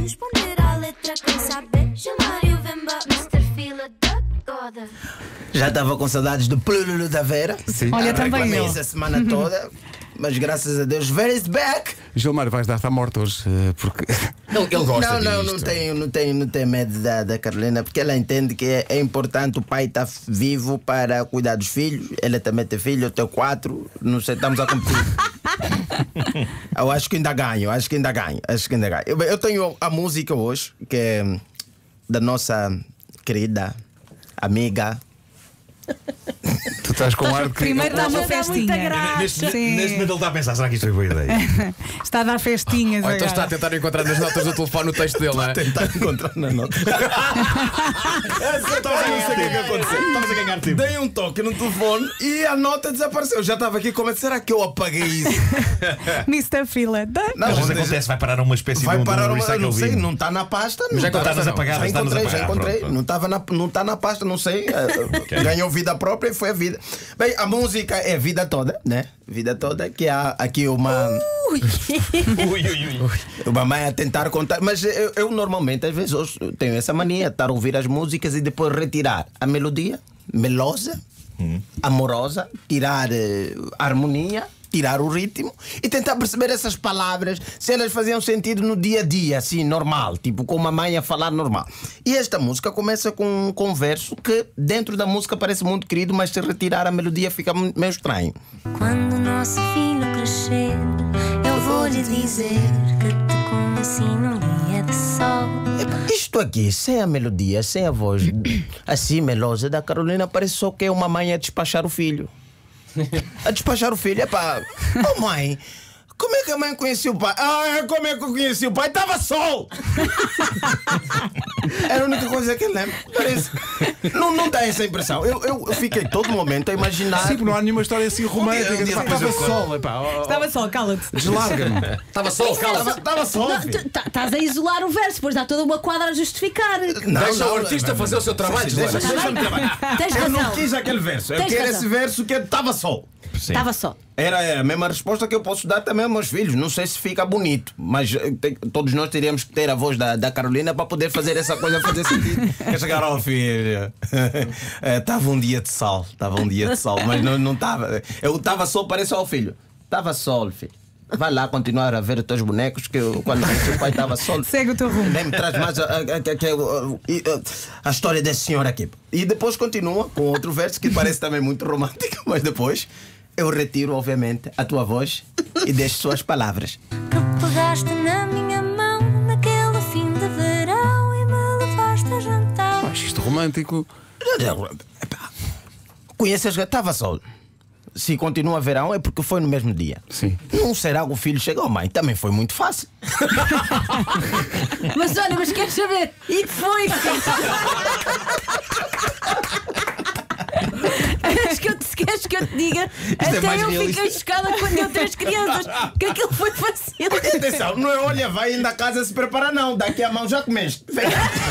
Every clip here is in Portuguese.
responder à letra, quem sabe chamar e o Vemba, Mr. Fila da Goda. Já estava com saudades do Plululu da Vera. Sim. Olha, também eu. Essa semana toda. Mas graças a Deus, Vera is back. Gilmar, vais dar-te à morte hoje, porque Ele gosta Não, disto. não tenho medo da Carolina, porque ela entende que é importante o pai estar vivo para cuidar dos filhos. Ela também tem filho, eu tenho 4. Não sei, estamos a competir. Eu acho que ainda ganho. Eu tenho a música hoje, que é da nossa querida amiga. tu estás com ar de que. Primeiro dá uma Dá muita festinha. graça. Neste Sim. momento ele está a pensar: será que isto foi boa ideia? Está a dar festinhas. Ou então está a agora. tentar encontrar nas notas do telefone o texto dele, não é? Tentar encontrar na nota. Estavas a ganhar tempo. Dei um toque no telefone e a nota desapareceu. Eu já estava aqui como será que eu apaguei isso? Mr. Fila. Não, Às vezes acontece, vai parar uma espécie vai de parar um uma, recycle não sei, bin. não está na pasta. Mas já não tá- encontradas apagadas, Já encontrei, está-nos já apagado, encontrei. pronto. Não está na pasta, não sei. Ganhou vida própria e foi a vida. Bem, a música é vida toda, né? Vida toda, que há aqui uma mãe a tentar contar. Mas eu normalmente, às vezes, eu tenho essa mania de estar a ouvir as músicas e depois retirar a melodia, melosa, amorosa, tirar a harmonia, tirar o ritmo e tentar perceber essas palavras, se elas faziam sentido no dia a dia, assim, normal, tipo com uma mãe a falar normal. E esta música começa com um verso que dentro da música parece muito querido, mas se retirar a melodia fica meio estranho. Quando o nosso filho crescer, eu vou lhe dizer que te conheci num dia de sol. Epa, isto aqui, sem a melodia, sem a voz assim melosa da Carolina, parece só que é uma mãe a despachar o filho. A despachar o filho, epá, oh mãe, como é que a mãe conhecia o pai? Como é que eu conheci o pai? Estava sol! Era a única coisa que eu lembro. Parece. Não dá essa impressão. Eu fiquei todo momento a imaginar. Sim, não há nenhuma história assim romântica. Estava sol, Estava só, cala-te. deslarga-me. Estava só, cala-se. Estava sol. Não, estás a isolar o verso, depois dá toda uma quadra a justificar. Deixa o artista fazer o seu trabalho, Joana. Deixa-me trabalhar. Tens Eu não razão. quis aquele verso. Eu Tens quero razão. esse verso que estava sol. Estava só. Era a mesma resposta que eu posso dar também aos meus filhos. Não sei se fica bonito, mas todos nós teríamos que ter a voz da Carolina para poder fazer essa coisa fazer sentido. Quer chegar ao filho. Estava um dia de sol, mas não estava. Eu estava sol, parece ao filho. Estava sol, filho. Vai lá continuar a ver os teus bonecos, que quando o seu pai estava sol. Segue o teu rumo. Nem me traz mais a história desse senhor aqui. E depois continua com outro verso que parece também muito romântico, mas depois eu retiro, obviamente, a tua voz e deixo suas palavras. Que pegaste na minha mão naquele fim de verão e me levaste a jantar. Acho isto romântico. Conheces? Estava sol. Se continua verão é porque foi no mesmo dia. Sim. Não será que o filho chegou, mãe? Também foi muito fácil. Mas olha, mas queres saber? E que foi? Queres que eu te diga? é mais Até eu realista. fiquei chocada quando eu 3 crianças. Que aquilo foi fácil. Atenção, não é olha, vai ainda a casa se preparar, não. Daqui a mão já comeste. Vem.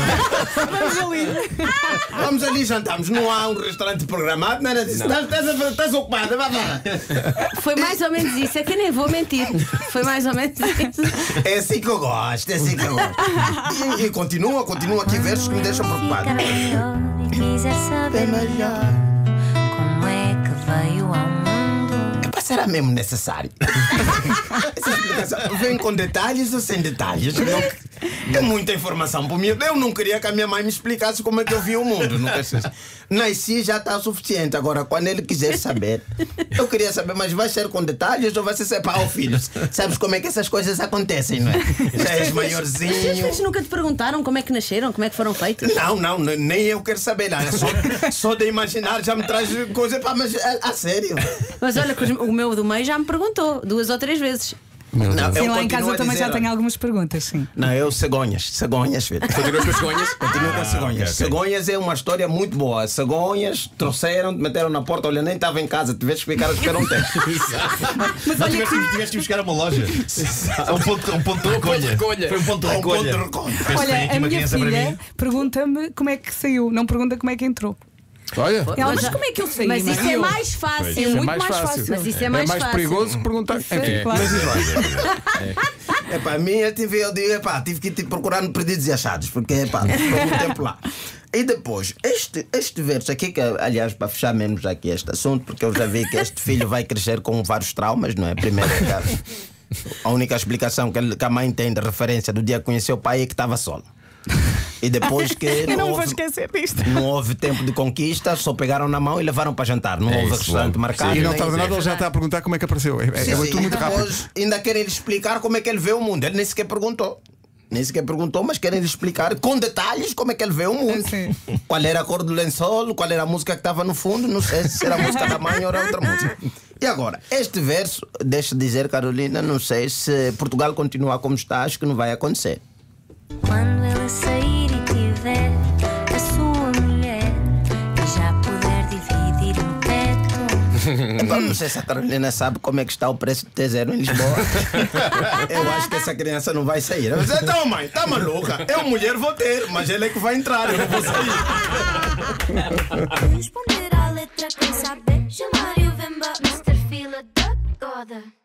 Vamos ali jantamos. Não há um restaurante programado, nada disso. Estás ocupada, vá lá. Foi mais ou menos isso. É que eu nem vou mentir. Foi mais ou menos isso. É assim que eu gosto, E continua aqui versos que me deixam preocupado. Ficar melhor e quiser saber melhor como é que veio ao mundo. Será mesmo necessário? Essa explicação vem com detalhes ou sem detalhes? Deu muita informação para mim. Eu não queria que a minha mãe me explicasse como é que eu vi o mundo. Nasci já está suficiente. Agora, quando ele quiser saber, eu queria saber, mas vai ser com detalhes ou vai ser para o filho? Sabes como é que essas coisas acontecem, não é? Já és Os maiorzinho. filhos nunca te perguntaram como é que nasceram, como é que foram feitos? Não, nem eu quero saber. Não. Só de imaginar já me traz coisa para. Mas a sério. Mas olha, que o meu do meio já me perguntou 2 ou 3 vezes. Meu Deus. Não, Sim, eu lá em continuo casa a também dizer, já tenho algumas perguntas, sim. Não, eu cegonhas, filho. Continuas com as cegonhas? Continuo com cegonhas. ok. Cegonhas é uma história muito boa. Cegonhas trouxeram, meteram na porta. Olha, nem estava em casa, tiveste que ficar a esperar um tempo. Não tiveste que buscar a uma loja. Um ponto de recolha. Foi um ponto de recolha. Olha, a uma minha criança para filha mim. pergunta-me como é que saiu, não pergunta como é que entrou. Olha, Ela, mas como é que eu saí? Mas isso é Eu, mais fácil. é muito mais fácil. Mas isso é mais fácil. perigoso que perguntar. Enfim, Claro. mas diz lá. Epá, a minha eu digo, epá, tive que ir procurar no Perdidos e Achados, porque epá, ficou muito tempo lá. E depois, este verso aqui, que aliás, para fechar menos aqui este assunto, porque eu já vi que este filho vai crescer com vários traumas, não é? Primeiro, a única explicação que a mãe tem de referência do dia que conheceu o pai é que estava solo. E depois que Eu não vou esquecer disto. não houve tempo de conquista, só pegaram na mão e levaram para jantar. Não houve restaurante marcado. E não nem- tarda nada, ele já está a perguntar como é que apareceu. É Sim, tudo muito rápido. depois ainda querem lhe explicar como é que ele vê o mundo. Ele nem sequer perguntou. Nem sequer perguntou, mas querem lhe explicar com detalhes como é que ele vê o mundo. Sim. Qual era a cor do lençol, qual era a música que estava no fundo. Não sei se era a música da mãe ou era outra música. E agora, este verso, deixa dizer, Carolina, não sei se Portugal continuar como está, acho que não vai acontecer. Quando ela sair e tiver a sua mulher e já puder dividir um teto. Então, não sei se a Carolina sabe como é que está o preço do T0 em Lisboa. Eu acho que essa criança não vai sair. Eu disse, então, mãe, tá maluca? Eu, mulher, vou ter, mas ele é que vai entrar, eu não vou sair. Responder à letra quem saber. Chamar e o Vemba, Mr. Fila da Goda.